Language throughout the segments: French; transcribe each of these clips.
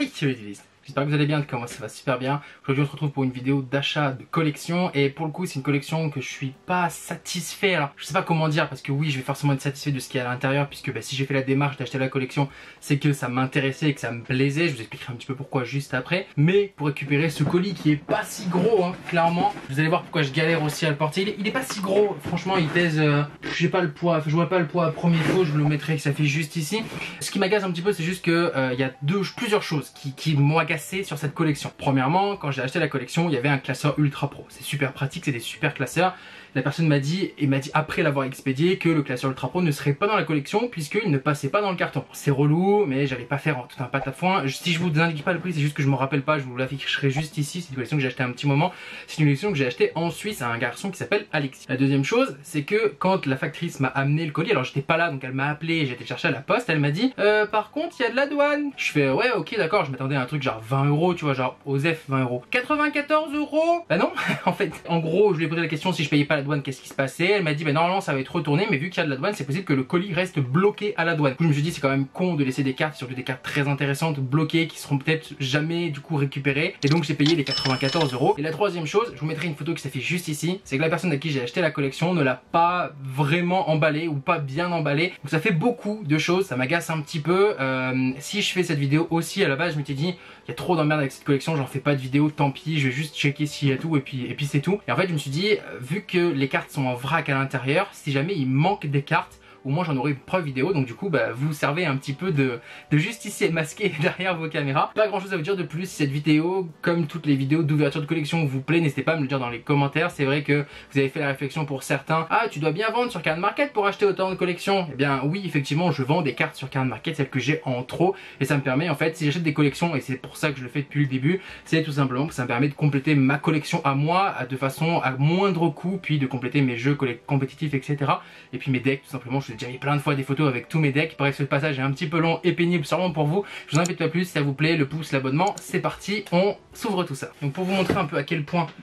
Hey List. J'espère que vous allez bien, comment ça va super bien. Aujourd'hui on se retrouve pour une vidéo d'achat de collection et pour le coup c'est une collection que je suis pas satisfait. Alors je sais pas comment dire parce que oui je vais forcément être satisfait de ce qu'il y a à l'intérieur puisque si j'ai fait la démarche d'acheter la collection c'est que ça m'intéressait et que ça me plaisait. Je vous expliquerai un petit peu pourquoi juste après. Mais pour récupérer ce colis qui est pas si gros hein, clairement, vous allez voir pourquoi je galère aussi à le porter. Il est pas si gros, franchement il pèse, je sais pas le poids, je vois pas le poids à premier coup, je vous le mettrai que ça fait juste ici. Ce qui m'agace un petit peu c'est juste que il y a plusieurs choses qui m'ont agacé sur cette collection. Premièrement, quand j'ai acheté la collection, il y avait un classeur ultra pro. C'est super pratique, c'est des super classeurs. La personne m'a dit après l'avoir expédié que le classeur ultra pro ne serait pas dans la collection puisqu'il ne passait pas dans le carton. C'est relou, mais j'allais pas faire tout un patafoin. Si je vous indique pas le prix, c'est juste que je me rappelle pas, je vous l'afficherai juste ici. C'est une collection que j'ai acheté un petit moment. C'est une collection que j'ai acheté en Suisse à un garçon qui s'appelle Alexis. La deuxième chose, c'est que quand la factrice m'a amené le colis, alors j'étais pas là, donc elle m'a appelé, j'ai été chercher à la poste, elle m'a dit par contre il y a de la douane. Je fais ouais ok d'accord, je m'attendais à un truc genre 20 €, tu vois, genre OSEF 20 €. 94 €. Bah non, en fait, en gros, je lui ai posé la question si je payais pas la douane, qu'est-ce qui se passait. Elle m'a dit bah normalement ça va être retourné, mais vu qu'il y a de la douane, c'est possible que le colis reste bloqué à la douane. Du coup, je me suis dit c'est quand même con de laisser des cartes, surtout des cartes très intéressantes, bloquées, qui seront peut-être jamais du coup récupérées. Et donc j'ai payé les 94 €. Et la troisième chose, je vous mettrai une photo qui s'affiche juste ici, c'est que la personne à qui j'ai acheté la collection ne l'a pas vraiment emballé ou pas bien emballé. Donc ça fait beaucoup de choses, ça m'agace un petit peu. Si je fais cette vidéo aussi à la base, je m'étais dit il y a trop d'emmerde avec cette collection, j'en fais pas de vidéo, tant pis, je vais juste checker s'il y a tout et puis c'est tout. Et en fait je me suis dit, vu que les cartes sont en vrac à l'intérieur, si jamais il manque des cartes, au moins j'en aurai une preuve vidéo, donc du coup vous servez un petit peu de justicier masqué derrière vos caméras. Pas grand chose à vous dire de plus. Si cette vidéo, comme toutes les vidéos d'ouverture de collection vous plaît, n'hésitez pas à me le dire dans les commentaires. C'est vrai que vous avez fait la réflexion pour certains, ah tu dois bien vendre sur Card Market pour acheter autant de collections. Eh bien oui effectivement je vends des cartes sur Card Market, celles que j'ai en trop, et ça me permet en fait, si j'achète des collections, et c'est pour ça que je le fais depuis le début, c'est tout simplement que ça me permet de compléter ma collection à moi de façon à moindre coût, puis de compléter mes jeux compétitifs etc. Et puis mes decks tout simplement. Je vous ai déjà mis plein de fois des photos avec tous mes decks. Il paraît que ce passage est un petit peu long et pénible sûrement pour vous. Je vous invite pas plus, si ça vous plaît, le pouce, l'abonnement, c'est parti, on s'ouvre tout ça. Donc pour vous montrer un peu à quel point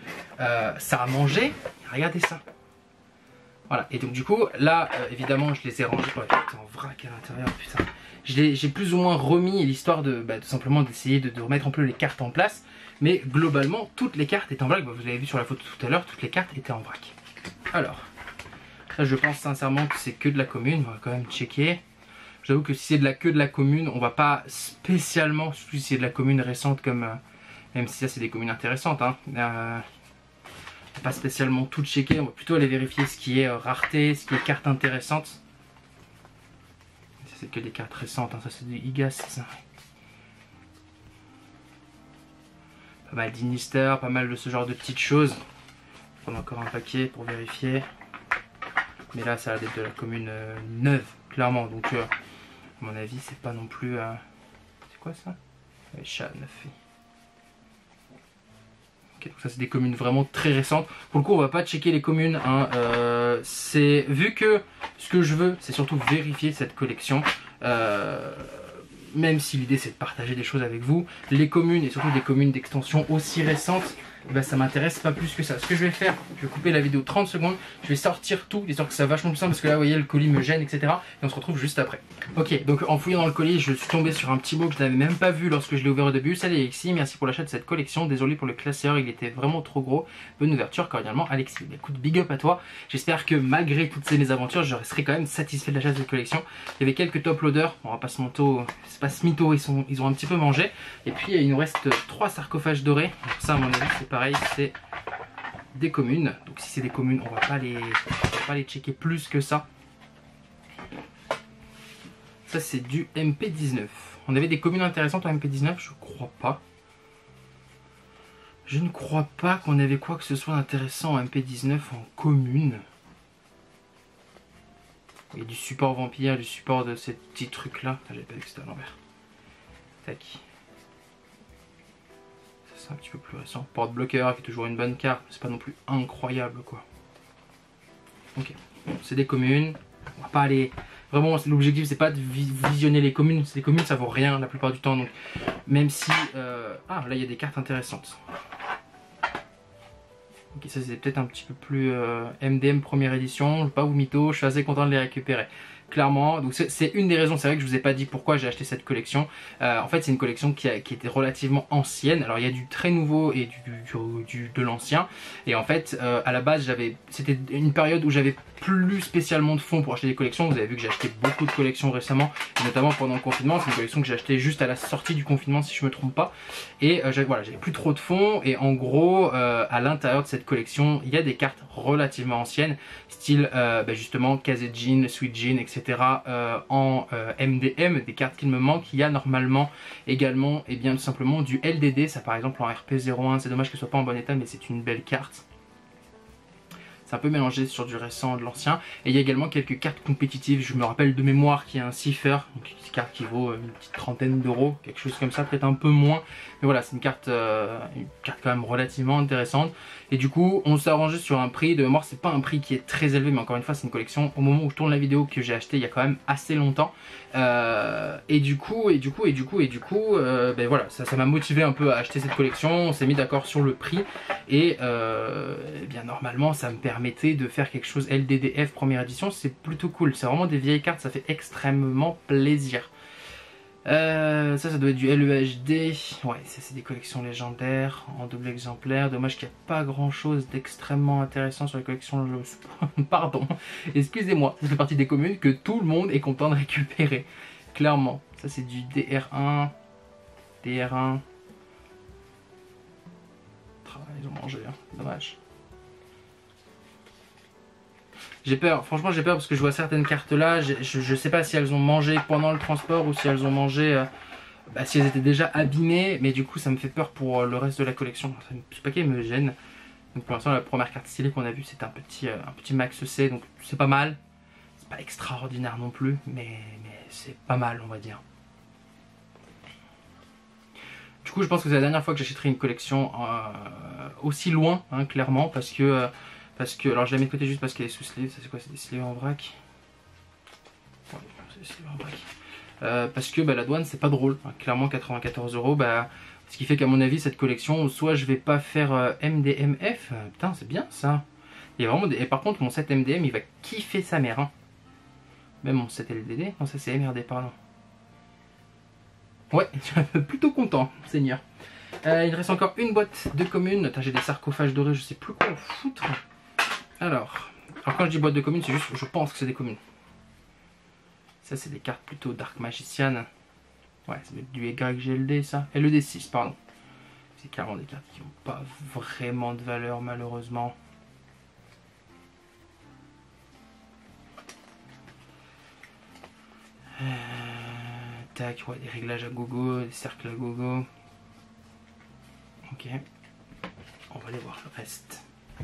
ça a mangé, regardez ça. Voilà, et donc du coup, là, évidemment, je les ai rangés. Oh, putain, en vrac à l'intérieur, putain. J'ai plus ou moins remis l'histoire de tout simplement d'essayer de remettre un peu les cartes en place. Mais globalement, toutes les cartes étaient en vrac. Vous avez vu sur la photo tout à l'heure, toutes les cartes étaient en vrac. Alors, là, je pense sincèrement que c'est que de la commune. On va quand même checker. J'avoue que si c'est que de la commune, on va pas spécialement, surtout si c'est de la commune récente comme... même si ça c'est des communes intéressantes, hein. Pas spécialement tout checker, on va plutôt aller vérifier ce qui est rareté, ce qui est carte intéressante. Ça c'est que des cartes récentes, hein. Ça c'est du IGAS, ça. Pas mal d'Inister, pas mal de ce genre de petites choses. Je vais prendre encore un paquet pour vérifier. Mais là ça a l'air d'être de la commune neuve, clairement, donc à mon avis c'est pas non plus... c'est quoi ça? Chat neuf. Okay, donc ça c'est des communes vraiment très récentes. Pour le coup on va pas checker les communes, hein. C'est vu que ce que je veux c'est surtout vérifier cette collection. Même si l'idée c'est de partager des choses avec vous, les communes et surtout des communes d'extension aussi récentes, ça m'intéresse pas plus que ça. Ce que je vais faire, je vais couper la vidéo 30 secondes, je vais sortir tout, histoire que ça soit vachement plus simple parce que là vous voyez le colis me gêne etc. Et on se retrouve juste après. Ok, donc en fouillant dans le colis, je suis tombé sur un petit mot que je n'avais même pas vu lorsque je l'ai ouvert au début. Salut Alexis, merci pour l'achat de cette collection, désolé pour le classeur, il était vraiment trop gros. Bonne ouverture, cordialement Alexis. Écoute, big up à toi, j'espère que malgré toutes ces mésaventures, je serai quand même satisfait de l'achat de cette collection. Il y avait quelques top loaders, on va pas se mentir, c'est pas ce mytho, ils ont un petit peu mangé. Et puis il nous reste 3 sarcophages dorés, donc ça à mon avis c'est pareil, c'est des communes. Donc si c'est des communes, on va pas les checker plus que ça. Ça c'est du MP19. On avait des communes intéressantes en MP19, je crois pas. Je ne crois pas qu'on avait quoi que ce soit d'intéressant en MP19 en commune. Il y a du support vampire, du support de ces petits trucs là. J'avais pas vu que c'était à l'envers. Tac. C'est un petit peu plus récent. Porte-bloqueur qui est toujours une bonne carte, c'est pas non plus incroyable quoi. Ok, bon, c'est des communes. On va pas aller. Vraiment, l'objectif c'est pas de visionner les communes. Les communes ça vaut rien la plupart du temps. Donc, même si. Ah, là il y a des cartes intéressantes. Ok, ça c'est peut-être un petit peu plus MDM première édition. Je vais pas vous mytho, je suis assez content de les récupérer. clairement. Donc c'est une des raisons, c'est vrai que je vous ai pas dit pourquoi j'ai acheté cette collection. En fait c'est une collection qui était relativement ancienne. Alors il y a du très nouveau et de l'ancien. Et en fait à la base c'était une période où j'avais plus spécialement de fonds pour acheter des collections. Vous avez vu que j'ai acheté beaucoup de collections récemment, et notamment pendant le confinement. C'est une collection que j'ai acheté juste à la sortie du confinement si je me trompe pas. Et voilà, j'avais plus trop de fonds, et en gros à l'intérieur de cette collection il y a des cartes relativement anciennes, style justement Kazejin, Sweet Jean, etc. En MDM, des cartes qu'il me manque. Il y a normalement également et bien tout simplement du LDD, ça par exemple en RP01. C'est dommage qu'elle soit pas en bon état, mais c'est une belle carte. C'est un peu mélangé sur du récent et de l'ancien. Et il y a également quelques cartes compétitives. Je me rappelle de mémoire qu'il y a un Cipher, donc une carte qui vaut une petite trentaine d'euros, quelque chose comme ça, peut-être un peu moins. Mais voilà, c'est une carte quand même relativement intéressante. Et du coup, on s'est arrangé sur un prix. De mémoire, c'est pas un prix qui est très élevé, mais encore une fois, c'est une collection au moment où je tourne la vidéo que j'ai acheté il y a quand même assez longtemps. Et du coup, voilà, ça m'a motivé un peu à acheter cette collection. On s'est mis d'accord sur le prix. Et bien normalement, ça me permettait de faire quelque chose LDDF première édition. C'est plutôt cool. C'est vraiment des vieilles cartes, ça fait extrêmement plaisir. Ça doit être du LEHD. Ouais, ça c'est des collections légendaires en double exemplaire. Dommage qu'il n'y a pas grand chose d'extrêmement intéressant sur les collections. Pardon, excusez-moi, ça fait partie des communes que tout le monde est content de récupérer. Clairement, ça c'est du DR1. DR1. Ils ont mangé, hein. Dommage. J'ai peur, franchement j'ai peur parce que je vois certaines cartes là, je sais pas si elles ont mangé pendant le transport ou si elles ont mangé, si elles étaient déjà abîmées, mais du coup ça me fait peur pour le reste de la collection. Ce paquet me gêne. Donc pour l'instant la première carte stylée qu'on a vue c'est un petit Max C, donc c'est pas mal. C'est pas extraordinaire non plus, mais c'est pas mal on va dire. Du coup je pense que c'est la dernière fois que j'achèterai une collection aussi loin, hein, clairement, parce que alors je la mets de côté juste parce qu'elle est sous sleeve. Ça c'est quoi? C'est des sleeves en vrac. Ouais, c'est des sleeves en vrac. Parce que la douane c'est pas drôle, hein. Clairement 94 euros, ce qui fait qu'à mon avis cette collection, soit je vais pas faire MDMF, putain c'est bien ça. Il y a vraiment et par contre mon set MDM il va kiffer sa mère, hein. Même mon set LDD, non ça c'est MRD pardon. Ouais, plutôt content, seigneur. Il reste encore une boîte de communes. J'ai des sarcophages dorés, je sais plus quoi en foutre. Alors quand je dis boîte de communes, c'est juste, je pense que c'est des communes. Ça c'est des cartes plutôt Dark Magician. Ouais, c'est du YGLD ça. LED6, pardon. C'est carrément des cartes qui n'ont pas vraiment de valeur malheureusement. Tac, ouais, des réglages à gogo, des cercles à gogo. Ok. On va aller voir le reste.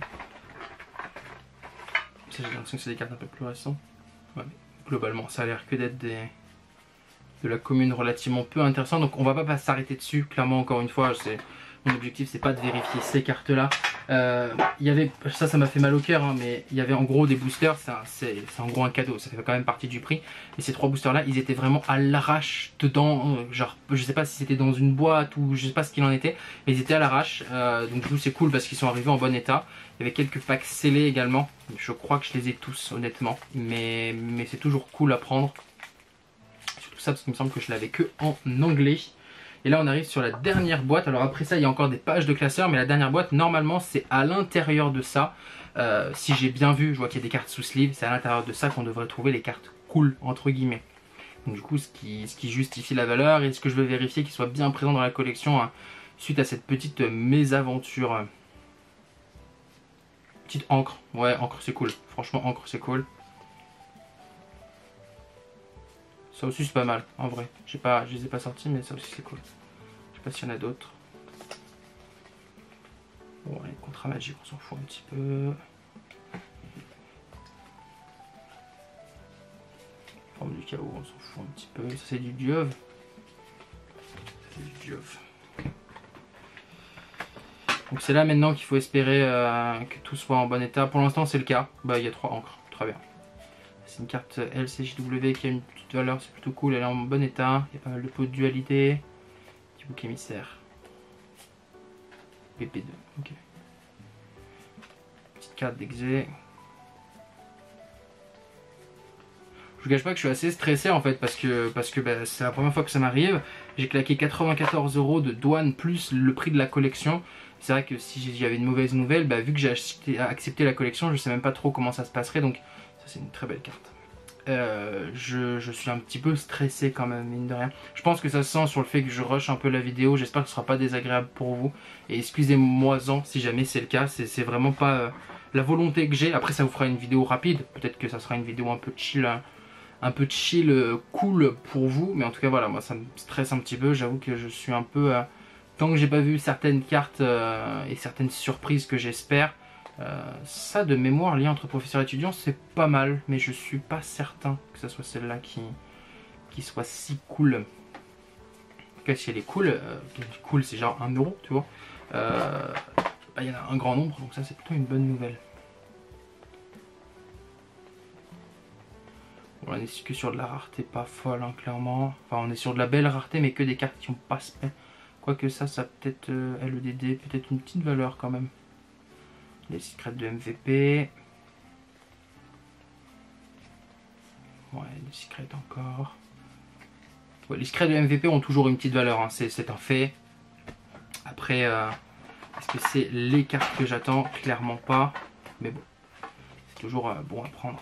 J'ai l'impression que c'est des cartes un peu plus récentes. Ouais, mais globalement, ça a l'air que d'être de la commune relativement peu intéressant. Donc on va pas s'arrêter dessus. Clairement, encore une fois, mon objectif c'est pas de vérifier ces cartes là. Il y avait, ça m'a fait mal au cœur, hein, mais il y avait en gros des boosters. C'est en gros un cadeau, ça fait quand même partie du prix. Et ces trois boosters là, ils étaient vraiment à l'arrache dedans. Genre, je sais pas si c'était dans une boîte ou je sais pas ce qu'il en était, mais ils étaient à l'arrache. Donc du coup c'est cool parce qu'ils sont arrivés en bon état. Il y avait quelques packs scellés également. Je crois que je les ai tous honnêtement, mais c'est toujours cool à prendre. Surtout ça parce qu'il me semble que je l'avais que en anglais. Et là on arrive sur la dernière boîte. Alors après ça il y a encore des pages de classeurs, mais la dernière boîte normalement c'est à l'intérieur de ça. Si j'ai bien vu, je vois qu'il y a des cartes sous sleeve. C'est à l'intérieur de ça qu'on devrait trouver les cartes cool entre guillemets. Donc du coup ce qui justifie la valeur et ce que je veux vérifier qu'il soit bien présent dans la collection, hein, suite à cette petite mésaventure. Petite encre, ouais encre c'est cool. Franchement encre c'est cool. Ça aussi c'est pas mal en vrai. Je les ai pas sortis mais ça aussi c'est cool. Je sais pas s'il y en a d'autres. Bon les contrats magiques on s'en fout un petit peu. Forme du chaos on s'en fout un petit peu. Ça c'est du dieuve. C'est du dieuve. Donc c'est là maintenant qu'il faut espérer que tout soit en bon état. Pour l'instant c'est le cas. Il y a 3 encres, très bien. C'est une carte LCJW qui a une petite valeur, c'est plutôt cool, elle est en bon état. Il y a pas mal de pots de dualité. Petit bouc émissaire. PP2, ok. Petite carte d'exé. vous cache pas que je suis assez stressé en fait parce que bah, c'est la première fois que ça m'arrive. J'ai claqué 94 € de douane plus le prix de la collection. C'est vrai que si j'avais une mauvaise nouvelle, bah, vu que j'ai accepté la collection, je sais même pas trop comment ça se passerait. Donc ça c'est une très belle carte. Je suis un petit peu stressé quand même, mine de rien. Je pense que ça se sent sur le fait que je rush un peu la vidéo. J'espère que ce sera pas désagréable pour vous. Et excusez-moi-en si jamais c'est le cas. C'est vraiment pas la volonté que j'ai. Après ça vous fera une vidéo rapide. Peut-être que ça sera une vidéo un peu chill, cool pour vous. Mais en tout cas voilà, moi ça me stresse un petit peu. J'avoue que je suis un peu... tant que j'ai pas vu certaines cartes et certaines surprises que j'espère... ça de mémoire, lien entre professeurs et étudiants, c'est pas mal, mais je suis pas certain que ce soit celle-là qui soit si cool. En tout cas, si elle est cool, cool c'est genre 1 €, tu vois. Bah, y en a un grand nombre, donc ça c'est plutôt une bonne nouvelle. Bon, on est que sur de la rareté pas folle, hein, clairement. Enfin, on est sur de la belle rareté, mais que des cartes qui ont pas spec. Quoique ça peut-être LEDD, peut-être une petite valeur quand même. Les secrets de MVP. Ouais, les secrets encore. Ouais, les secrets de MVP ont toujours une petite valeur, hein, c'est un fait. Après, est-ce que c'est les cartes que j'attends? Clairement pas. Mais bon, c'est toujours bon à prendre.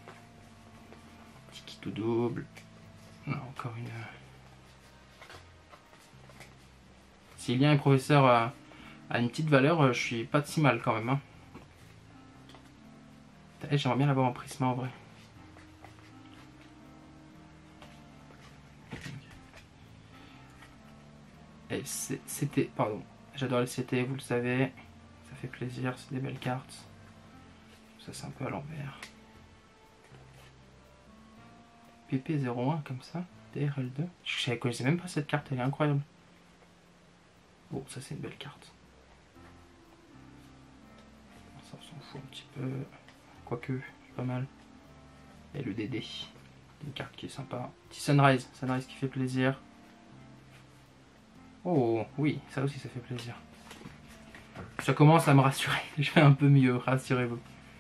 Petit kit au double. Non, encore une. Si lien et professeur a une petite valeur, je suis pas de si mal quand même. Hein. J'aimerais bien l'avoir en prisma en vrai. CT, pardon. J'adore les CT, vous le savez. Ça fait plaisir, c'est des belles cartes. Ça c'est un peu à l'envers. PP01 comme ça. DRL2. Je connaissais même pas cette carte, elle est incroyable. Bon, ça c'est une belle carte. Ça on s'en fout un petit peu. Quoique, pas mal. Et le DD. Une carte qui est sympa. Petit Sunrise. Sunrise qui fait plaisir. Oh oui, ça aussi ça fait plaisir. Ça commence à me rassurer. Je vais un peu mieux, rassurez-vous.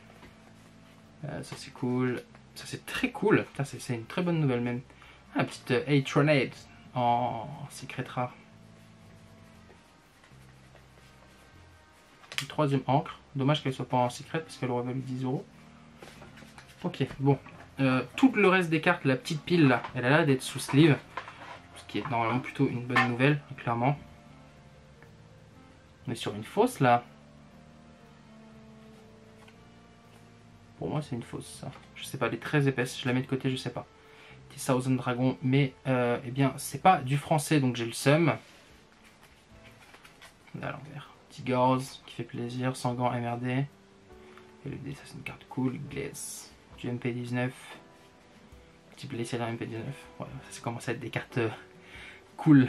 Ça c'est cool. Ça c'est très cool. C'est une très bonne nouvelle même. Ah, petite A-Tronade en secret rare. Une troisième encre. Dommage qu'elle soit pas en secret parce qu'elle aurait valu 10 €. Ok, bon. Tout le reste des cartes, la petite pile là, elle a l'air d'être sous sleeve. Ce qui est normalement plutôt une bonne nouvelle, clairement. On est sur une fausse là. Pour moi c'est une fausse ça. Je sais pas, elle est très épaisse, je la mets de côté, je sais pas. Petit Thousand Dragon, mais eh bien c'est pas du français donc j'ai le seum. À l'envers. Petit Gauze qui fait plaisir, sans gants MRD. Et le D, ça c'est une carte cool, Glace. Du MP19. Petit blessé dans MP19. Ouais, ça commence à être des cartes cool.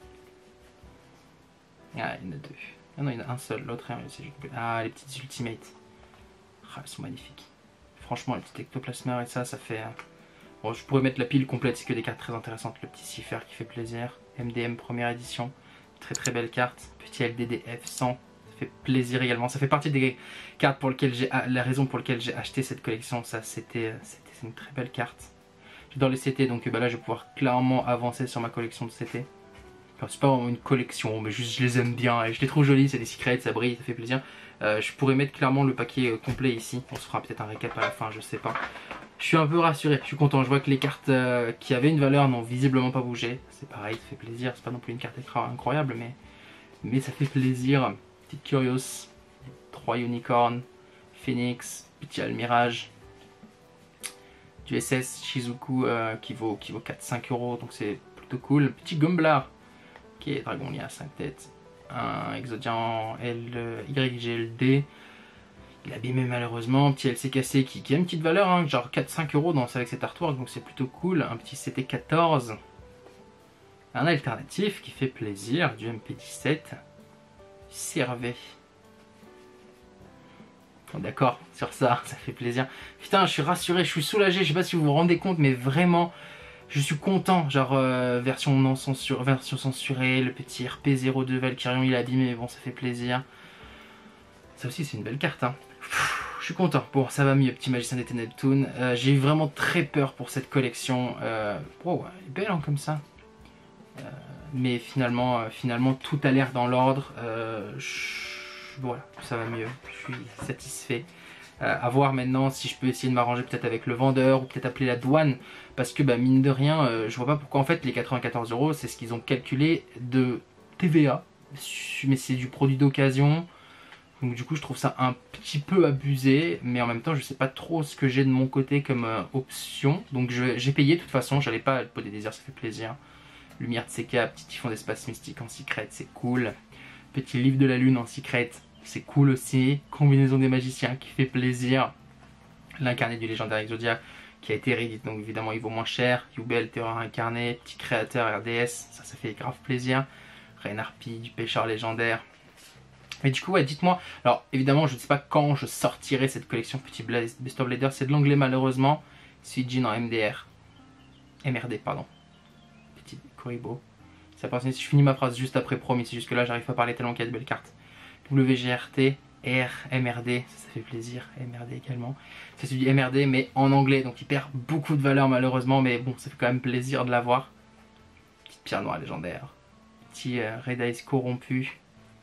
Ah, il y en a deux. Ah non, il y en a un seul, l'autre est réussi. Ah, les petites Ultimates. Ah, elles sont magnifiques. Franchement, les petits ectoplasmeurs et ça fait... Bon, je pourrais mettre la pile complète, c'est que des cartes très intéressantes. Le petit Cipher qui fait plaisir. MDM première édition. Très très belle carte. Petit LDDF 100. Ça fait plaisir également. Ça fait partie des cartes pour lesquelles la raison pour laquelle j'ai acheté cette collection. Ça, c'était une très belle carte. J'adore les CT, donc bah là je vais pouvoir clairement avancer sur ma collection de CT. Enfin, c'est pas vraiment une collection, mais juste je les aime bien et je les trouve jolies, c'est des secrets, ça brille, ça fait plaisir. Je pourrais mettre clairement le paquet complet ici. On se fera peut-être un récap à la fin, je sais pas. Je suis un peu rassuré, je suis content. Je vois que les cartes qui avaient une valeur n'ont visiblement pas bougé. C'est pareil, ça fait plaisir. C'est pas non plus une carte incroyable, mais ça fait plaisir. Petite Curious, 3 Unicorns, Phoenix, petit Almirage. Du SS Shizuku qui vaut 4-5 €, donc c'est plutôt cool. Petit Gumblar qui est Dragonlien à 5 têtes. Un Exodian YGLD. Il est abîmé malheureusement. Petit LCKC qui a une petite valeur, hein, genre 4-5 € avec cet artwork, donc c'est plutôt cool. Un petit CT14. Un alternatif qui fait plaisir, du MP17. Servet. D'accord, sur ça, ça fait plaisir. Putain, je suis rassuré, je suis soulagé, je sais pas si vous vous rendez compte, mais vraiment, je suis content. Genre, version non censurée, version censurée, le petit RP02 Valkyrion, il est abîmé, mais bon, ça fait plaisir. Ça aussi, c'est une belle carte, hein. suis content. Bon, ça va mieux, petit magicien d'été Neptune. J'ai eu vraiment très peur pour cette collection. Oh, elle est belle hein, comme ça. Mais finalement, tout a l'air dans l'ordre. Voilà, ça va mieux. Je suis satisfait. À voir maintenant si je peux essayer de m'arranger peut-être avec le vendeur ou peut-être appeler la douane. Parce que mine de rien, je vois pas pourquoi en fait les 94 €, c'est ce qu'ils ont calculé de TVA. Mais c'est du produit d'occasion. Donc du coup je trouve ça un petit peu abusé, mais en même temps je sais pas trop ce que j'ai de mon côté comme option. Donc j'ai payé de toute façon, j'allais pas le pot des désirs, ça fait plaisir. Lumière de CK, petit typhon d'espace mystique en secret, c'est cool. Petit livre de la lune en secret, c'est cool aussi. Combinaison des magiciens qui fait plaisir. L'incarné du légendaire Exodia qui a été réédité, donc évidemment il vaut moins cher. Yubel, terreur incarné, petit créateur RDS, ça fait grave plaisir. Reine Harpie, du pêcheur légendaire. Et du coup, ouais, dites-moi, alors évidemment, je ne sais pas quand je sortirai cette collection Petit Best of Blader, c'est de l'anglais malheureusement. Suijin en MDR. MRD, pardon. Petit Kuribo. Ça passe, si je finis ma phrase juste après, promis, c'est juste que là, j'arrive pas à parler tellement qu'il y a de belles cartes. WGRT, R, MRD, ça fait plaisir, MRD également. C'est celui du MRD, mais en anglais, donc il perd beaucoup de valeur malheureusement, mais bon, ça fait quand même plaisir de l'avoir. Petite pierre noire légendaire. Petit Red Eyes corrompu.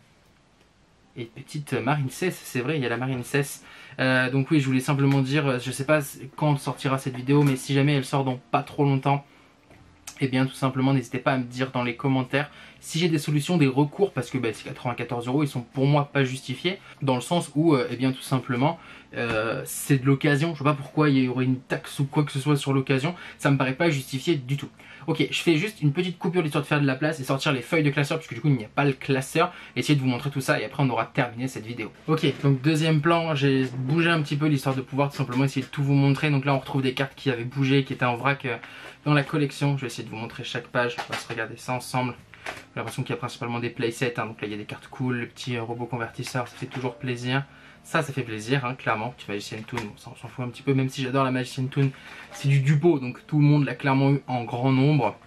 Et petite Marine Cess, c'est vrai, il y a la Marine Cess. Donc oui, je voulais simplement dire, je sais pas quand sortira cette vidéo, mais si jamais elle sort dans pas trop longtemps, eh bien tout simplement n'hésitez pas à me dire dans les commentaires si j'ai des solutions, des recours, parce que ces 94 €, ils sont pour moi pas justifiés, dans le sens où, eh bien tout simplement, c'est de l'occasion. Je vois pas pourquoi il y aurait une taxe ou quoi que ce soit sur l'occasion, ça me paraît pas justifié du tout. Ok, je fais juste une petite coupure l'histoire de faire de la place et sortir les feuilles de classeur, puisque du coup il n'y a pas le classeur, essayer de vous montrer tout ça et après on aura terminé cette vidéo. Ok, donc deuxième plan, j'ai bougé un petit peu l'histoire de pouvoir tout simplement essayer de tout vous montrer. Donc là on retrouve des cartes qui avaient bougé, qui étaient en vrac dans la collection. Je vais essayer de vous montrer chaque page, on va se regarder ça ensemble. J'ai l'impression qu'il y a principalement des playsets, hein. Donc là il y a des cartes cool, le petit robot convertisseur, ça fait toujours plaisir. Ça fait plaisir, hein, clairement. Petit Magician Toon, ça on s'en fout un petit peu, même si j'adore la Magician Toon. C'est du dupo, donc tout le monde l'a clairement eu en grand nombre.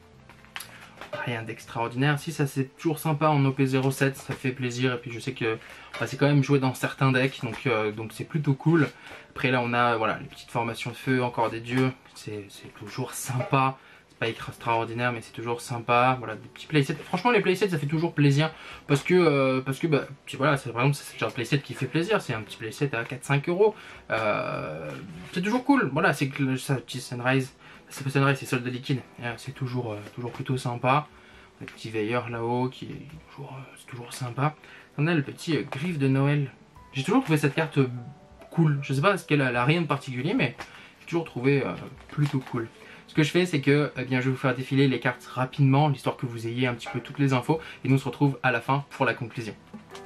Rien d'extraordinaire. Si, ça c'est toujours sympa en OP07, ça fait plaisir. Et puis je sais que c'est quand même joué dans certains decks, donc c'est plutôt cool. Après là on a voilà, les petites formations de feu, encore des dieux, c'est toujours sympa. Pas extraordinaire, mais c'est toujours sympa. Voilà, des petits playsets. Franchement les playsets ça fait toujours plaisir, parce que voilà, c'est par exemple c'est le genre de playset qui fait plaisir. C'est un petit playset à 4-5 €. C'est toujours cool. Voilà, c'est que ça, petit Sunrise, c'est pas Sunrise, c'est solde liquide, c'est toujours plutôt sympa. Le petit veilleur là-haut qui est toujours sympa. On a le petit griffe de Noël. J'ai toujours trouvé cette carte cool. Je sais pas ce qu'elle a, rien de particulier, mais j'ai toujours trouvé plutôt cool. Ce que je fais, c'est que je vais vous faire défiler les cartes rapidement, l'histoire que vous ayez un petit peu toutes les infos, et nous on se retrouve à la fin pour la conclusion.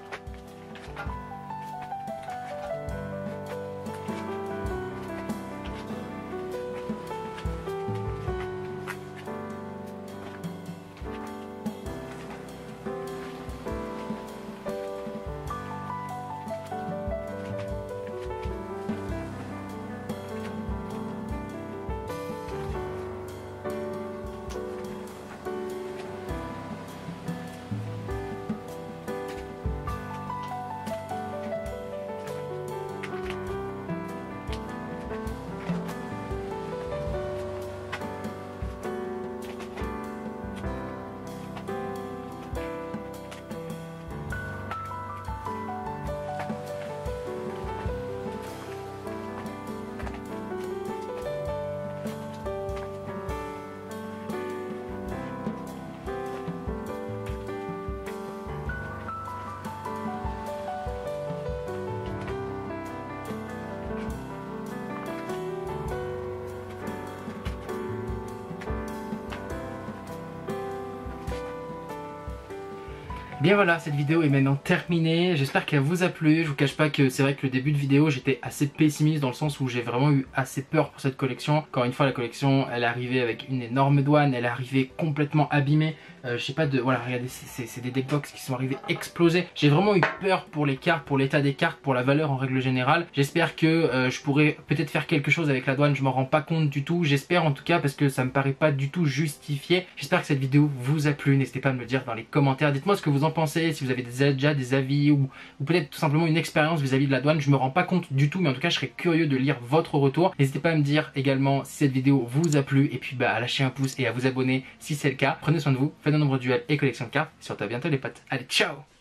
Bien voilà, cette vidéo est maintenant terminée, j'espère qu'elle vous a plu. Je vous cache pas que c'est vrai que le début de vidéo j'étais assez pessimiste, dans le sens où j'ai vraiment eu assez peur pour cette collection. Encore une fois, la collection elle est arrivée avec une énorme douane, elle est arrivée complètement abîmée. Je sais pas de... Voilà, regardez, c'est des deckbox qui sont arrivés explosés. J'ai vraiment eu peur pour les cartes, pour l'état des cartes, pour la valeur en règle générale. J'espère que je pourrais peut-être faire quelque chose avec la douane, je m'en rends pas compte du tout. J'espère en tout cas, parce que ça me paraît pas du tout justifié. J'espère que cette vidéo vous a plu, n'hésitez pas à me le dire dans les commentaires. Dites-moi ce que vous en en pensez, si vous avez déjà des avis ou peut-être tout simplement une expérience vis-à-vis de la douane. Je me rends pas compte du tout, mais en tout cas je serais curieux de lire votre retour. N'hésitez pas à me dire également si cette vidéo vous a plu et puis à lâcher un pouce et à vous abonner si c'est le cas. Prenez soin de vous, faites un nombre de duels et collection de cartes. Et surtout à bientôt les potes. Allez, ciao!